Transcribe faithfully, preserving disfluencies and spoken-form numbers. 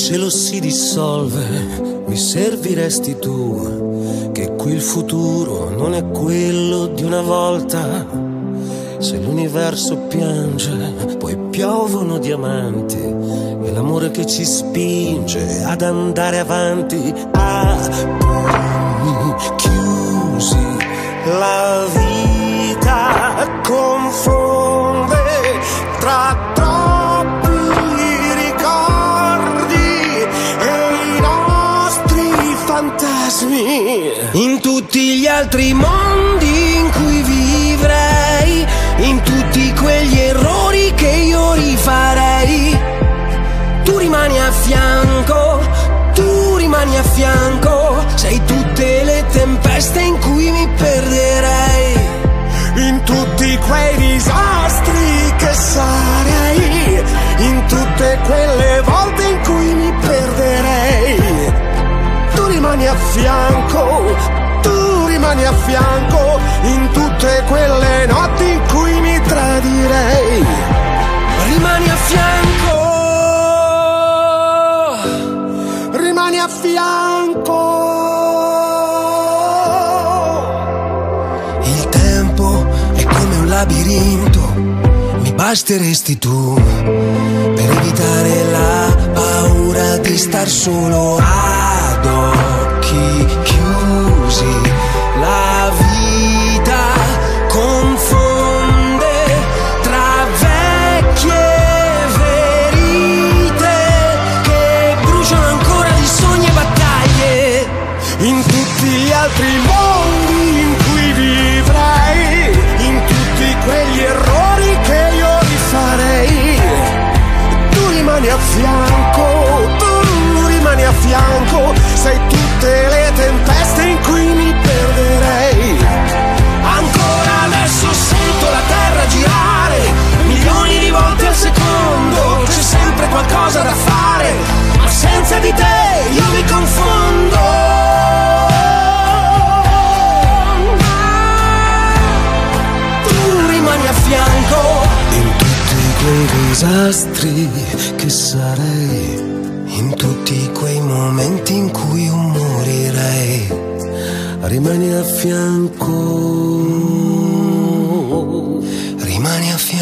cielo si dissolve, mi serviresti tu, che qui il futuro non è quello di una volta. Se l'universo piange, poi piovono diamanti, e l'amore che ci spinge ad andare avanti. A pugni chiusi la vita confonde tra troppi fantasmi. In tutti gli altri mondi in cui vivrei, in tutti quegli errori che io rifarei, tu rimani a fianco, tu rimani a fianco. Sei tutte le tempeste in cui mi perderei, in tutti quei disastri che sarei, in tutte quelle volte in cui mi perderei. Tu rimani a fianco, tu rimani a fianco, in tutte quelle notti in cui mi tradirei. Rimani a fianco, rimani a fianco. Il tempo è come un labirinto, mi basteresti tu per evitare la paura di star solo ad occhi chiusi. La vita confonde tra vecchie ferite che bruciano ancora di sogni e battaglie. In tutti gli altri mondi in cui vivrei, in tutti quegli errori che io rifarei, tu rimani a fianco, tu rimani a fianco. Sei tutte le tempeste in cui mi perderei. Ancora adesso sento la terra girare milioni di volte al secondo. C'è sempre qualcosa da fare, ma senza di te io mi confondo. Tu rimani a fianco, in tutti quei disastri che sarei, in tutti quei momenti in cui io morirei. Rimani a fianco, rimani a fianco.